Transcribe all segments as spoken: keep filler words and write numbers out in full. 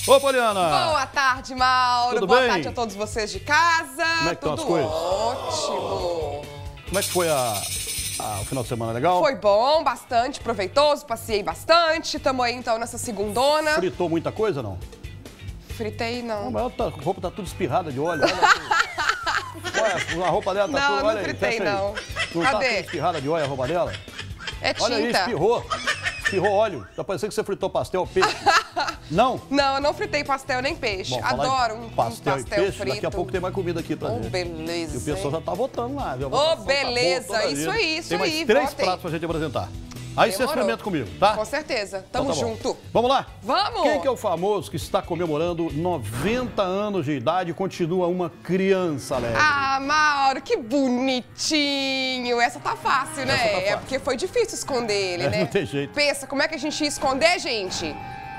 Ô, Poliana! Boa tarde, Mauro. Tudo Boa bem? tarde a todos vocês de casa. Como é que estão Tudo as coisas? ótimo. Como é que foi a, a- o final de semana? Legal? Foi bom, bastante proveitoso, passeei bastante. Tamo aí, então, nessa segundona. Fritou muita coisa, não? Fritei, Não, não. mas ela tá- a roupa tá tudo espirrada de óleo. Olha, aqui. Olha, a roupa dela tá Não, toda... não olha aí, fritei, fecha aí. não. Não tá Cadê? tudo espirrada de óleo a roupa dela? É tinta. Olha aí, espirrou. Espirrou óleo. Tá parecendo que você fritou pastel ou peixe. Não? Não, eu não fritei pastel nem peixe. Bom, falar em Adoro um um pastel, pastel, e peixe, frito. daqui a pouco tem mais comida aqui pra Ô, gente. beleza. E o pessoal já tá votando lá. viu? A Ô, votação tá boa beleza. toda Isso vida. aí, isso Tem mais aí, três votem. pratos pra gente apresentar. Aí você Demorou. experimenta comigo, tá? Com certeza. Então Tamo tá bom. junto. Vamos lá? Vamos! Quem que é o famoso que está comemorando noventa anos de idade e continua uma criança, Léo? Ah, Mauro, que bonitinho. Essa tá fácil, né? Essa tá fácil. É porque foi difícil esconder ele, É, né? não tem jeito. Pensa, como é que a gente ia esconder, gente?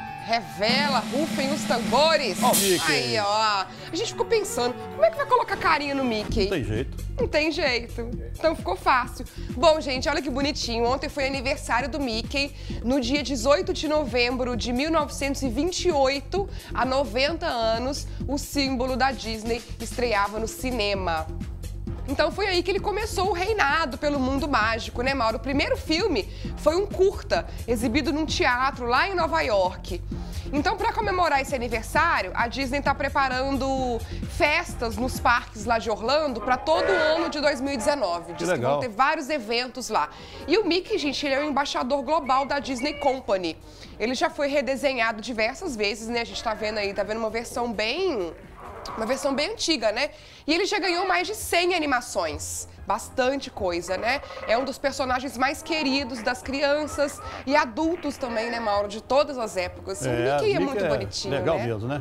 Revela, rufem os tambores. Ó o Mickey. Aí, ó. A gente ficou pensando, como é que vai colocar carinha no Mickey? Não tem jeito. Não tem jeito. Então ficou fácil. Bom, gente, olha que bonitinho. Ontem foi aniversário do Mickey. No dia dezoito de novembro de mil novecentos e vinte e oito, há noventa anos, o símbolo da Disney estreava no cinema. Então foi aí que ele começou o reinado pelo mundo mágico, né, Mauro? O primeiro filme foi um curta, exibido num teatro lá em Nova York. Então, para comemorar esse aniversário, a Disney está preparando festas nos parques lá de Orlando para todo o ano de dois mil e dezenove. Diz que legal. vão ter vários eventos lá. E o Mickey, gente, ele é o embaixador global da Disney Company. Ele já foi redesenhado diversas vezes, né? A gente tá vendo aí, tá vendo uma versão bem... Uma versão bem antiga, né? E ele já ganhou mais de cem animações. Bastante coisa, né? É um dos personagens mais queridos das crianças e adultos também, né, Mauro? De todas as épocas. o Mickey é muito bonitinho, legal né? mesmo, né?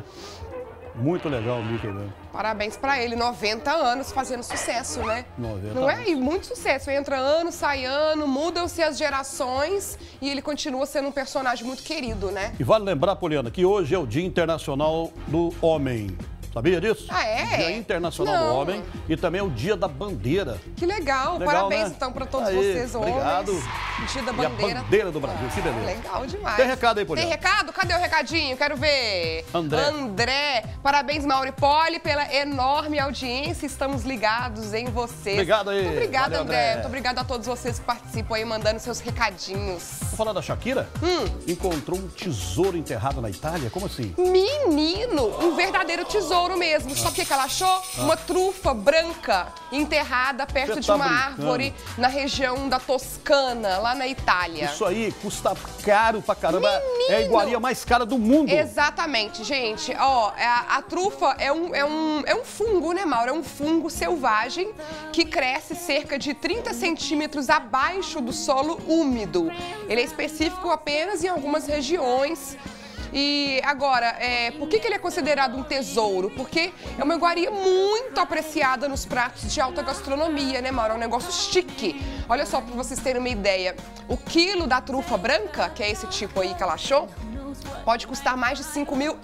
Muito legal o Mickey mesmo. Parabéns pra ele, noventa anos fazendo sucesso, né? noventa Não é? anos. E muito sucesso. Entra ano, sai ano, mudam-se as gerações e ele continua sendo um personagem muito querido, né? E vale lembrar, Poliana, que hoje é o Dia Internacional do Homem. Sabia disso? Ah, é? Dia Internacional Não. do Homem e também é o Dia da Bandeira. Que legal, Legal, parabéns né? então pra todos Aí, vocês, homens. obrigado. Dia da E a bandeira. bandeira do Brasil, que beleza. Legal demais. Tem recado aí, Poliana? Tem recado? Cadê o recadinho? Quero ver. André. André. Parabéns, Mauro e Poli, pela enorme audiência. Estamos ligados em vocês. Obrigado aí. Muito obrigada, Valeu, André. André. Muito obrigada a todos vocês que participam aí, mandando seus recadinhos. Vamos falar da Shakira? Hum. Encontrou um tesouro enterrado na Itália? Como assim? Menino, um verdadeiro tesouro mesmo. Sabe o que que ela achou? Uma trufa branca enterrada perto Você de tá uma brincando? árvore na região da Toscana, lá na Itália. Isso aí custa caro pra caramba. Menino! É a iguaria mais cara do mundo. Exatamente, gente. Ó, a, a trufa é um, é, um, é um fungo, né, Mauro? É um fungo selvagem que cresce cerca de trinta centímetros abaixo do solo úmido. Ele é específico apenas em algumas regiões. E agora, é, por que, que ele é considerado um tesouro? Porque é uma iguaria muito apreciada nos pratos de alta gastronomia, né, Mauro? É um negócio chique. Olha só, para vocês terem uma ideia, o quilo da trufa branca, que é esse tipo aí que ela achou, pode custar mais de cinco mil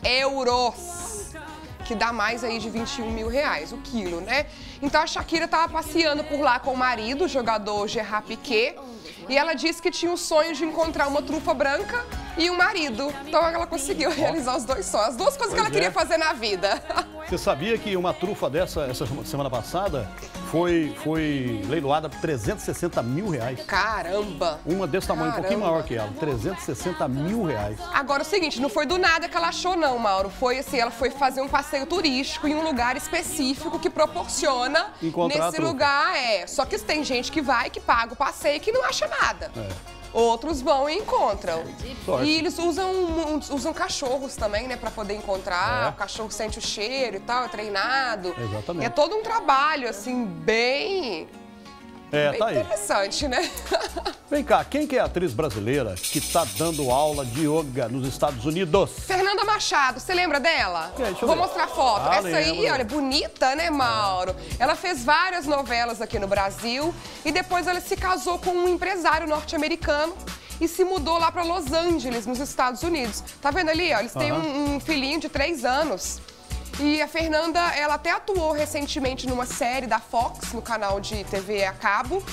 euros. Que dá mais aí de vinte e um mil reais o quilo, né? Então a Shakira tava passeando por lá com o marido, o jogador Gerard Piqué, e ela disse que tinha o sonho de encontrar uma trufa branca e um marido. Então ela conseguiu realizar os dois sonhos, as duas coisas Pois que ela é. queria fazer na vida. Você sabia que uma trufa dessa, essa semana passada, foi, foi leiloada por trezentos e sessenta mil reais? Caramba! Uma desse tamanho, um pouquinho Caramba. maior que ela. trezentos e sessenta mil reais. Agora, o seguinte, não foi do nada que ela achou, não, Mauro. Foi assim, ela foi fazer um passeio turístico em um lugar específico que proporciona Encontrar a nesse trufa. lugar, é. Só que tem gente que vai, que paga o passeio e que não acha nada. É. Outros vão e encontram. Sorte. E eles usam, um- usam cachorros também, né, pra poder encontrar. É. O cachorro sente o cheiro e tal, é treinado. Exatamente. É todo um trabalho, assim, bem... É, bem tá aí. interessante, né? Vem cá, quem que é a atriz brasileira que tá dando aula de yoga nos Estados Unidos? Fernanda Machado, você lembra dela? É, deixa eu Vou ver. mostrar foto. Ah, Essa aí, lembro. olha, bonita, né, Mauro? Ela fez várias novelas aqui no Brasil e depois ela se casou com um empresário norte-americano e se mudou lá para Los Angeles, nos Estados Unidos. Tá vendo ali, ó? Eles têm Aham. um, um filhinho de três anos. E a Fernanda, ela até atuou recentemente numa série da Fox, no canal de T V a cabo.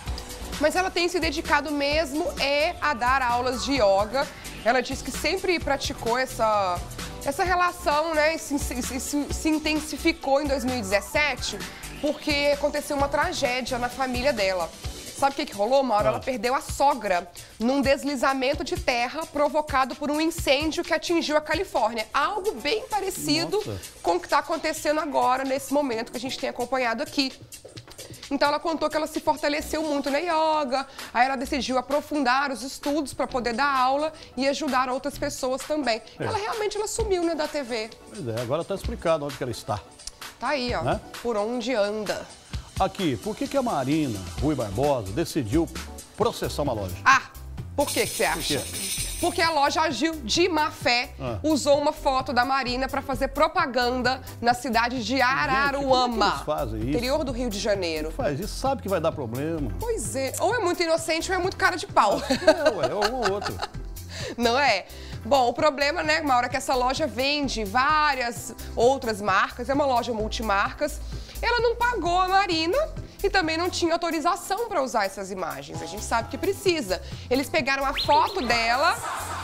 Mas ela tem se dedicado mesmo é a dar aulas de yoga. Ela diz que sempre praticou essa, Essa relação, né, se, se, se, se intensificou em dois mil e dezessete porque aconteceu uma tragédia na família dela. Sabe o que, que rolou, Mauro? Ela perdeu a sogra num deslizamento de terra provocado por um incêndio que atingiu a Califórnia. Algo bem parecido Nossa. com o que está acontecendo agora, nesse momento que a gente tem acompanhado aqui. Então ela contou que ela se fortaleceu muito na yoga, aí ela decidiu aprofundar os estudos para poder dar aula e ajudar outras pessoas também. É. Ela realmente ela sumiu, né, da T V. Pois é, agora está explicado onde que ela está. Tá aí, ó, né? Por onde anda. Aqui, por que que a Marina Rui Barbosa decidiu processar uma loja? Ah, por que que você acha? Por quê? Porque a loja agiu de má fé, ah. usou uma foto da Marina para fazer propaganda na cidade de Araruama, Gente, fazem isso? interior do Rio de Janeiro. Faz isso, sabe que vai dar problema. Pois é, ou é muito inocente ou é muito cara de pau. É, ué, ou um ou outro. Não é? Bom, o problema, né, Maura, é que essa loja vende várias outras marcas, é uma loja multimarcas. Ela não pagou a Marina e também não tinha autorização para usar essas imagens. A gente sabe que precisa. Eles pegaram a foto dela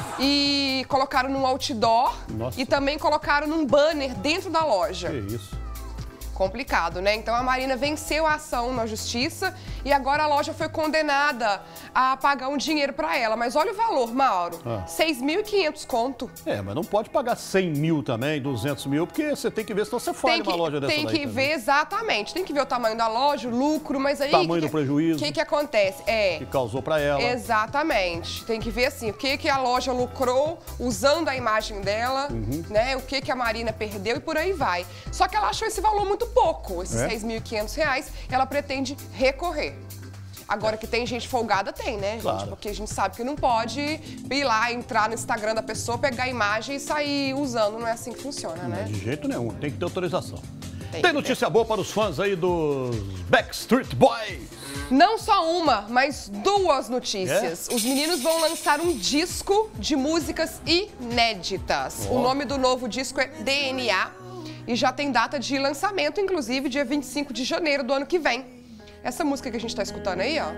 e colocaram num outdoor. Nossa. E também colocaram num banner dentro da loja. Que isso? Complicado, né? Então a Marina venceu a ação na justiça e agora a loja foi condenada a pagar um dinheiro para ela. Mas olha o valor, Mauro, ah. seis mil e quinhentos conto. É, mas não pode pagar cem mil também, duzentos mil, porque você tem que ver se você falha uma loja dessa Tem daí que também. ver exatamente, tem que ver o tamanho da loja, o lucro, mas aí... Tamanho que, do prejuízo. O que que acontece? É... Que causou para ela. Exatamente. Tem que ver assim, o que que a loja lucrou usando a imagem dela, uhum. né? O que que a Marina perdeu e por aí vai. Só que ela achou esse valor muito pouco, esses é? seis mil e quinhentos reais, ela pretende recorrer. Agora que tem gente folgada, tem, né, gente? Claro. Porque a gente sabe que não pode ir lá, entrar no Instagram da pessoa, pegar a imagem e sair usando. Não é assim que funciona, né? De jeito nenhum, tem que ter autorização. Tem, tem notícia ter. boa para os fãs aí dos Backstreet Boys. Não só uma, mas duas notícias. É? Os meninos vão lançar um disco de músicas inéditas. Oh. O nome do novo disco é D N A e já tem data de lançamento, inclusive dia vinte e cinco de janeiro do ano que vem. Essa música que a gente está escutando aí, ó,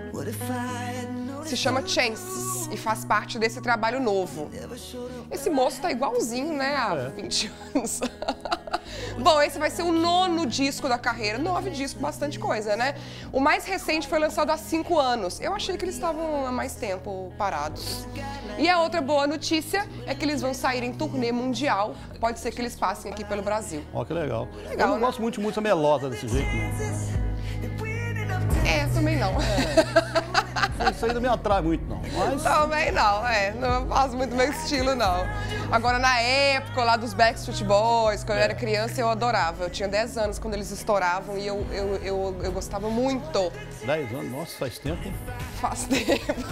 se chama Chances e faz parte desse trabalho novo. Esse moço tá igualzinho, né, há é. vinte anos. Bom, esse vai ser o nono disco da carreira. Nove discos, bastante coisa, né? O mais recente foi lançado há cinco anos. Eu achei que eles estavam há mais tempo parados. E a outra boa notícia é que eles vão sair em turnê mundial. Pode ser que eles passem aqui pelo Brasil. Ó, que legal. legal Eu não né? gosto muito de música melosa desse jeito, não. É, também não. É. Isso aí não me atrai muito, não. Mas... Também não, é. Não faz muito meu estilo, não. Agora, na época lá dos Backstreet Boys, quando é. eu era criança, eu adorava. Eu tinha dez anos quando eles estouravam e eu, eu, eu, eu gostava muito. dez anos? Nossa, faz tempo, hein? Faz tempo.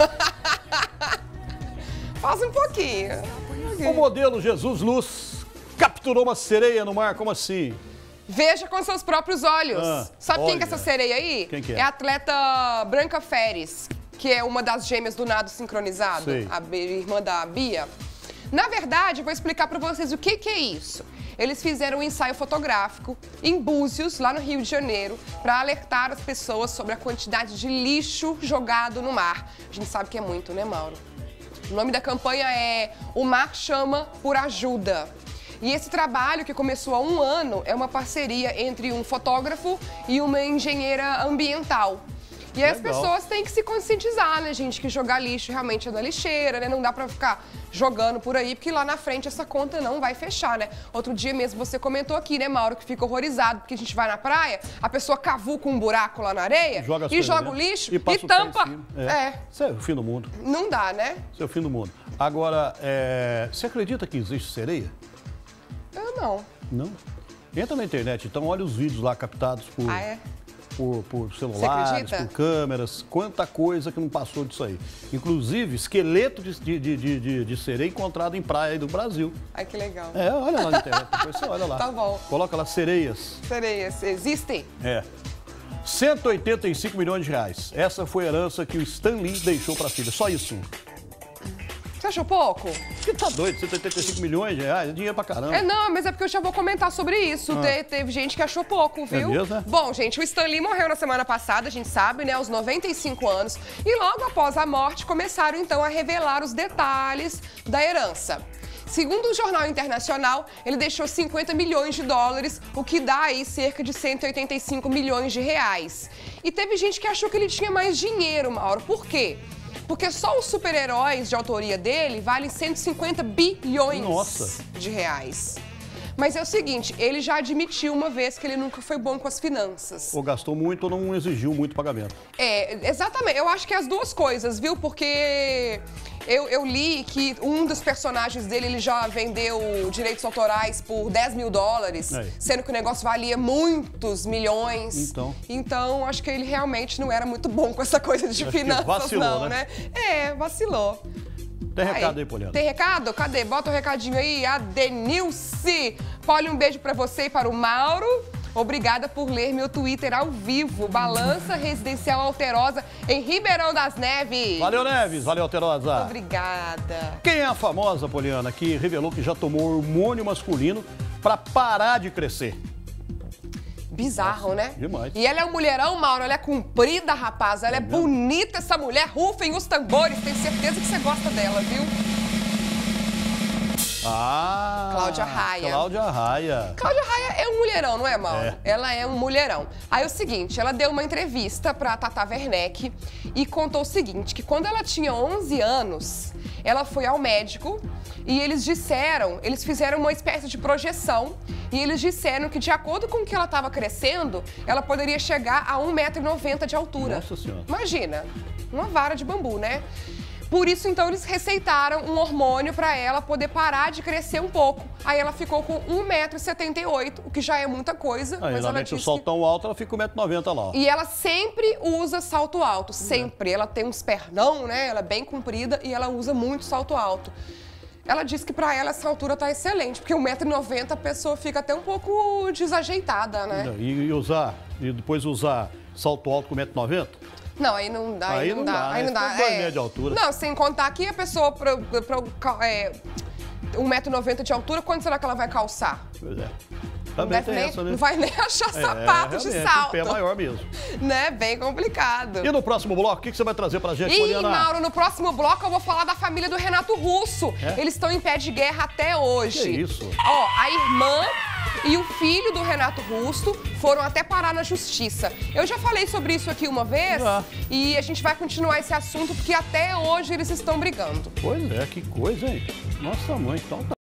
Faz um pouquinho. O modelo Jesus Luz capturou uma sereia no mar, como assim? Veja com seus próprios olhos. Ah, Sabe olha. quem que é essa sereia aí? Quem que é? É a atleta Branca Feres, que é uma das gêmeas do nado sincronizado, Sei. a irmã da Bia. Na verdade, eu vou explicar para vocês o que, que é isso. Eles fizeram um ensaio fotográfico em Búzios, lá no Rio de Janeiro, para alertar as pessoas sobre a quantidade de lixo jogado no mar. A gente sabe que é muito, né, Mauro? O nome da campanha é O Mar Chama por Ajuda. E esse trabalho, que começou há um ano, é uma parceria entre um fotógrafo e uma engenheira ambiental. E aí as pessoas têm que se conscientizar, né, gente, que jogar lixo realmente é na lixeira, né? Não dá pra ficar jogando por aí, porque lá na frente essa conta não vai fechar, né? Outro dia mesmo você comentou aqui, né, Mauro, que fica horrorizado, porque a gente vai na praia, a pessoa cavuca um buraco lá na areia joga e joga o lixo e, e tampa. É. é. Isso é o fim do mundo. Não dá, né? Isso é o fim do mundo. Agora, é... você acredita que existe sereia? Eu não. Não? Entra na internet, então olha os vídeos lá captados por, ah, é? por, por celulares, por câmeras. Quanta coisa que não passou disso aí. Inclusive, esqueleto de, de, de, de, de sereia encontrado em praia aí do Brasil. Ai, que legal. É, olha lá na internet, depois você olha lá. Tá bom. Coloca lá sereias. Sereias, existem? É. cento e oitenta e cinco milhões de reais. Essa foi a herança que o Stan Lee deixou para a filha. Só isso. Você achou pouco? Porque tá doido, cento e oitenta e cinco milhões de reais, é dinheiro pra caramba. É, não, mas é porque eu já vou comentar sobre isso. Ah. Te, teve gente que achou pouco, viu? É mesmo, né? Bom, gente, o Stan Lee morreu na semana passada, a gente sabe, né, aos noventa e cinco anos. E logo após a morte, começaram, então, a revelar os detalhes da herança. segundo o Jornal Internacional, ele deixou cinquenta milhões de dólares, o que dá aí cerca de cento e oitenta e cinco milhões de reais. E teve gente que achou que ele tinha mais dinheiro, Mauro. Por quê? Porque só os super-heróis de autoria dele valem cento e cinquenta bilhões Nossa. de reais. Mas é o seguinte, ele já admitiu uma vez que ele nunca foi bom com as finanças. Ou gastou muito ou não exigiu muito pagamento. É, exatamente. Eu acho que é as duas coisas, viu? Porque eu, eu li que um dos personagens dele, ele já vendeu direitos autorais por dez mil dólares, Aí. sendo que o negócio valia muitos milhões. Então. Então, acho que ele realmente não era muito bom com essa coisa de Acho que finanças, vacilou, não, né? né? É, vacilou. Tem recado aí, Poliana? Tem recado? Cadê? Bota o recadinho aí. A Denilce. Poli, um beijo pra você e para o Mauro. Obrigada por ler meu Twitter ao vivo. Balança Residencial Alterosa em Ribeirão das Neves. Valeu, Neves. Valeu, Alterosa. Obrigada. Quem é a famosa, Poliana, que revelou que já tomou hormônio masculino pra parar de crescer? Bizarro, Nossa, né? demais. E ela é um mulherão, Mauro. Ela é comprida, rapaz. Ela é, é bonita, essa mulher. Rufem os tambores. Tenho certeza que você gosta dela, viu? Ah! Cláudia Raia. Cláudia Raia. Cláudia Raia é um mulherão, não é, Mauro? É. Ela é um mulherão. Aí é o seguinte, ela deu uma entrevista pra Tata Werneck e contou o seguinte, que quando ela tinha onze anos, ela foi ao médico e eles disseram, eles fizeram uma espécie de projeção e eles disseram que, de acordo com o que ela estava crescendo, ela poderia chegar a um metro e noventa de altura. Nossa Senhora. Imagina, uma vara de bambu, né? Por isso, então, eles receitaram um hormônio para ela poder parar de crescer um pouco. Aí ela ficou com um metro e setenta e oito, o que já é muita coisa. Aí mas ela ela mete o disse sol que... tão alto, ela fica um metro e noventa lá, ó. E ela sempre usa salto alto, sempre. Ela tem uns pernão, né? Ela é bem comprida e ela usa muito salto alto. Ela disse que pra ela essa altura tá excelente, porque um metro e noventa a pessoa fica até um pouco desajeitada, né? E, e usar, e depois usar salto alto com um metro e noventa? Não, aí não dá, aí, Aí não não dá, dá, aí né? não dá. Fica dois metros de altura. Não, sem contar que a pessoa pra, pra, pra, é, um metro e noventa de altura, quanto será que ela vai calçar? Pois é. Não, Também deve tem nem, essa, né? não vai nem achar É, sapato de realmente, salto. o pé é maior mesmo. Né? Bem complicado. E no próximo bloco, o que que você vai trazer pra gente, E, Poliana? Mauro, no próximo bloco eu vou falar da família do Renato Russo. É? Eles estão em pé de guerra até hoje. Que isso? Ó, a irmã e o filho do Renato Russo foram até parar na justiça. Eu já falei sobre isso aqui uma vez Já. e a gente vai continuar esse assunto porque até hoje eles estão brigando. Pois é, que coisa, hein? Nossa mãe, então tá.